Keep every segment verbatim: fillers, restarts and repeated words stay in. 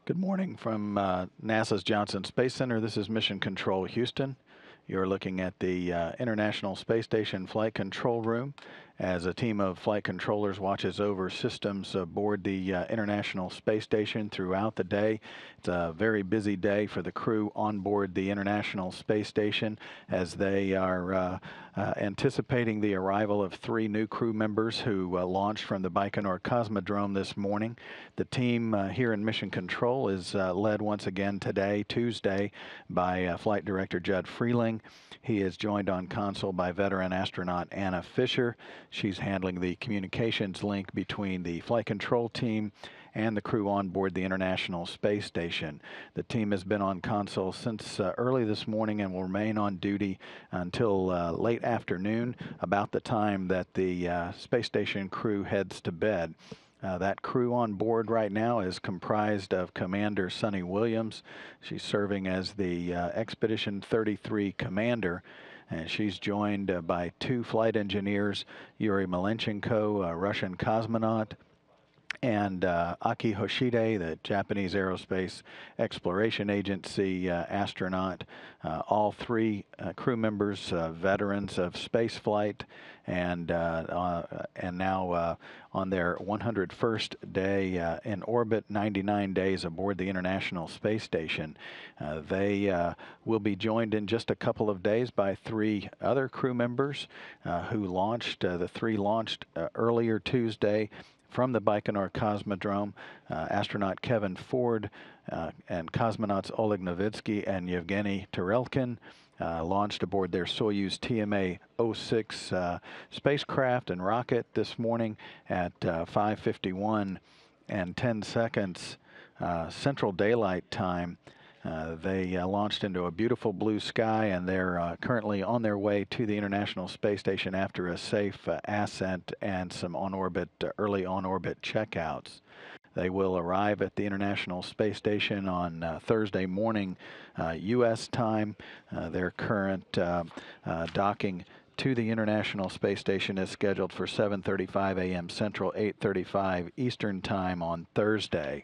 Good morning from uh, NASA's Johnson Space Center. This is Mission Control Houston. You're looking at the uh, International Space Station Flight Control Room as a team of flight controllers watches over systems aboard the uh, International Space Station throughout the day. It's a very busy day for the crew on board the International Space Station as they are uh, uh, anticipating the arrival of three new crew members who uh, launched from the Baikonur Cosmodrome this morning. The team uh, here in Mission Control is uh, led once again today, Tuesday, by uh, Flight Director Judd Freeling. He is joined on console by veteran astronaut Anna Fisher. She's handling the communications link between the flight control team and the crew on board the International Space Station. The team has been on console since uh, early this morning and will remain on duty until uh, late afternoon, about the time that the uh, space station crew heads to bed. Uh, that crew on board right now is comprised of Commander Sunny Williams. She's serving as the uh, Expedition thirty-three commander, and she's joined uh, by two flight engineers, Yuri Malenchenko, a Russian cosmonaut, and uh, Aki Hoshide, the Japanese Aerospace Exploration Agency uh, astronaut. Uh, all three uh, crew members, uh, veterans of spaceflight, and uh, uh, and now uh, on their one hundred first day uh, in orbit, ninety-nine days aboard the International Space Station. Uh, they uh, will be joined in just a couple of days by three other crew members uh, who launched. Uh, the three launched uh, earlier Tuesday from the Baikonur Cosmodrome. Uh, astronaut Kevin Ford uh, and cosmonauts Oleg Novitsky and Yevgeny Tarelkin uh, launched aboard their Soyuz T M A oh six uh, spacecraft and rocket this morning at uh, five fifty-one and ten seconds uh, Central Daylight Time. Uh, they uh, launched into a beautiful blue sky, and they're uh, currently on their way to the International Space Station after a safe uh, ascent and some on-orbit, uh, early on-orbit checkouts. They will arrive at the International Space Station on uh, Thursday morning, uh, U S time. Uh, their current uh, uh, docking to the International Space Station is scheduled for seven thirty-five a m Central, eight thirty-five Eastern Time on Thursday.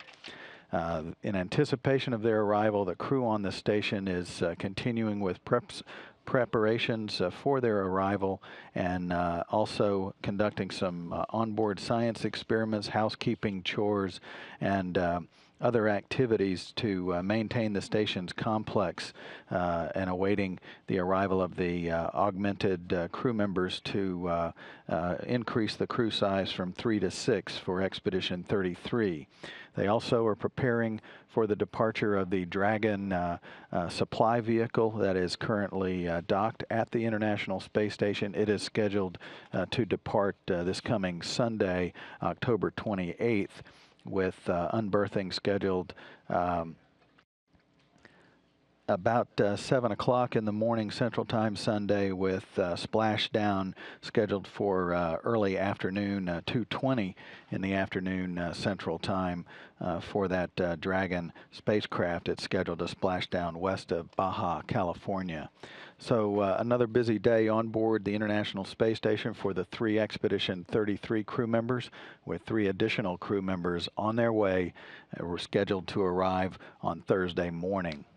Uh, in anticipation of their arrival, the crew on the station is uh, continuing with preps, preparations uh, for their arrival, and uh, also conducting some uh, onboard science experiments, housekeeping chores, and uh, other activities to uh, maintain the station's complex, uh, and awaiting the arrival of the uh, augmented uh, crew members to uh, uh, increase the crew size from three to six for Expedition thirty-three. They also are preparing for the departure of the Dragon uh, uh, supply vehicle that is currently uh, docked at the International Space Station. It is scheduled uh, to depart uh, this coming Sunday, October twenty-eighth, with uh, unberthing scheduled um, about uh, seven o'clock in the morning Central Time Sunday, with uh, splashdown scheduled for uh, early afternoon, uh, two twenty in the afternoon uh, Central Time uh, for that uh, Dragon spacecraft. It's scheduled to splash down west of Baja, California. So uh, another busy day on board the International Space Station for the three Expedition thirty-three crew members, with three additional crew members on their way. Uh, were scheduled to arrive on Thursday morning.